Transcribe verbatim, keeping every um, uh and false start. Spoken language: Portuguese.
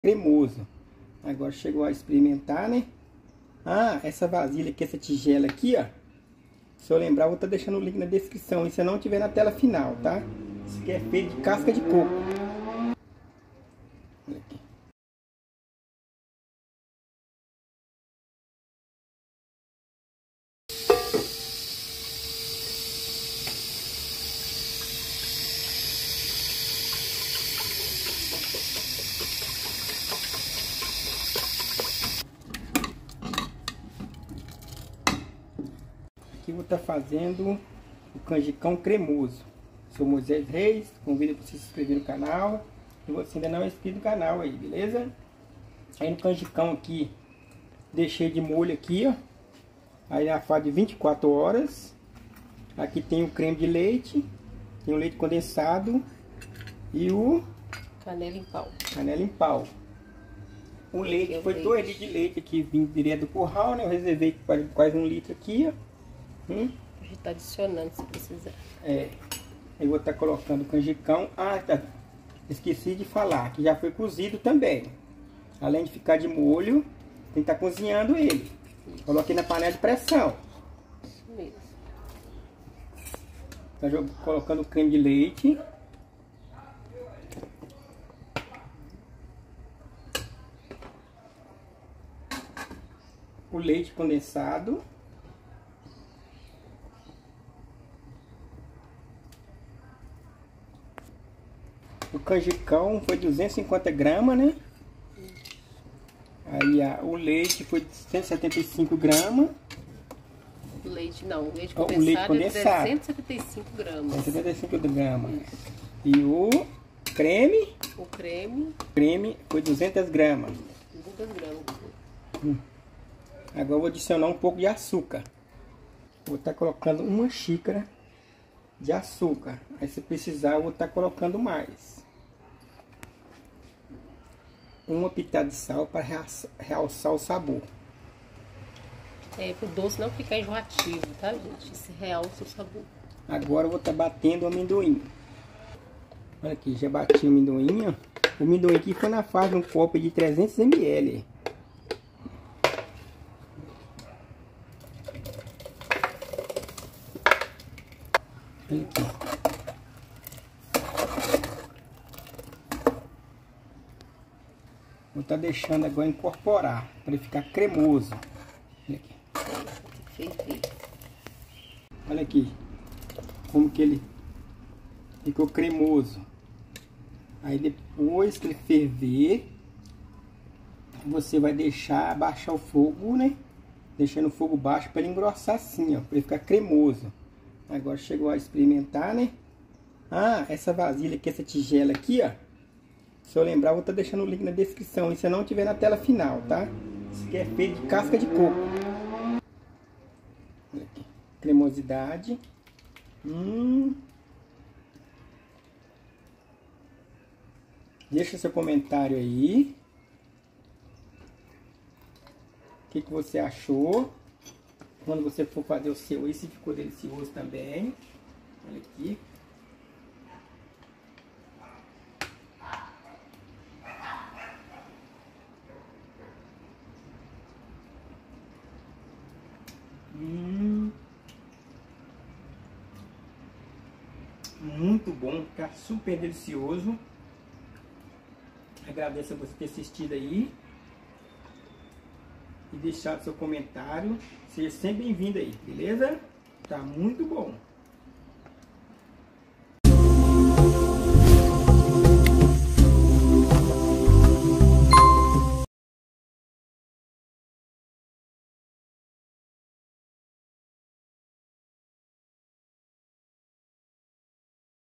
cremoso. Agora chegou a experimentar, né? Ah, essa vasilha aqui, essa tigela aqui, ó. Se eu lembrar, eu vou estar deixando o link na descrição. E se não tiver na tela final, tá? Isso aqui é feito de casca de coco. Olha aqui. Aqui eu vou estar fazendo o canjicão cremoso. Sou Moisés Reis, convido para você se inscrever no canal. Se você ainda não é inscrito no canal aí, beleza? Aí no canjicão aqui, deixei de molho aqui, ó. Aí na fase de vinte e quatro horas. Aqui tem o creme de leite, tem o leite condensado e o... canela em pau. Canela em pau. O leite foi dois litros de leite aqui, vindo direto do curral, né? Eu reservei quase um litro aqui, ó. Hum? A gente tá adicionando se precisar. É. Eu vou estar colocando o canjicão. Ah, tá. Esqueci de falar que já foi cozido também. Além de ficar de molho, tem que estar cozinhando ele. Isso. Coloquei na panela de pressão. Isso mesmo. Tá colocando o creme de leite. O leite condensado. O canjicão foi duzentos e cinquenta gramas, né? Aí a, o leite foi cento e setenta e cinco gramas. O leite não, o leite o condensado, leite condensado é trezentos e setenta e cinco gramas. cento e setenta e cinco gramas. Isso. E o creme? O creme? Creme foi duzentas gramas. duzentas gramas. Hum. Agora eu vou adicionar um pouco de açúcar. Vou estar colocando uma xícara de açúcar. Aí se precisar eu vou estar colocando mais. Uma pitada de sal para realçar o sabor. É, para o doce não ficar enjoativo, tá, gente? Isso realça o sabor. Agora eu vou estar batendo o amendoim. Olha aqui, já bati o amendoim, ó. O amendoim aqui foi na fase de um copo de trezentos mililitros. Aqui. Vou estar deixando agora incorporar para ele ficar cremoso. Olha aqui. Olha aqui como que ele ficou cremoso. Aí depois que ele ferver, você vai deixar abaixar o fogo, né? Deixando o fogo baixo para ele engrossar assim, ó, para ele ficar cremoso. Agora chegou a experimentar, né? Ah, essa vasilha aqui, essa tigela aqui, ó. Se eu lembrar, eu vou estar deixando o link na descrição. E se não tiver na tela final, tá? Isso aqui é feito de casca de coco. Olha aqui. Cremosidade. Hum. Deixa seu comentário aí. O que, que você achou? Quando você for fazer o seu, esse ficou delicioso também. Olha aqui. Hum. Muito bom, fica super delicioso. Agradeço a você ter assistido aí e deixado seu comentário. Seja sempre bem-vindo aí, beleza? Tá muito bom.